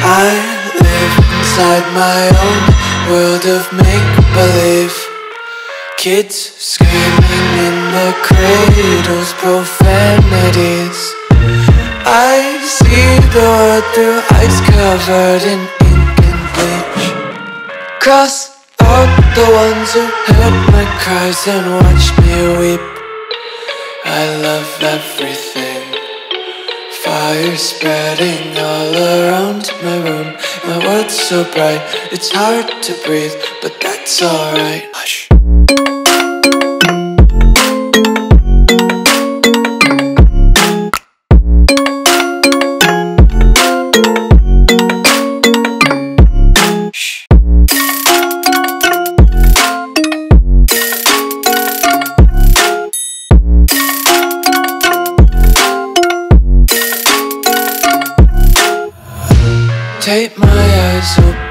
I live inside my own world of make-believe. Kids screaming in the cradles, profanities. I see the world through ice covered in ink and bleach. Cross out the ones who heard my cries and watched me weep. I love everything. Fire spreading all around my room. My world's so bright, it's hard to breathe, but that's alright. Hush. Take my eyes open.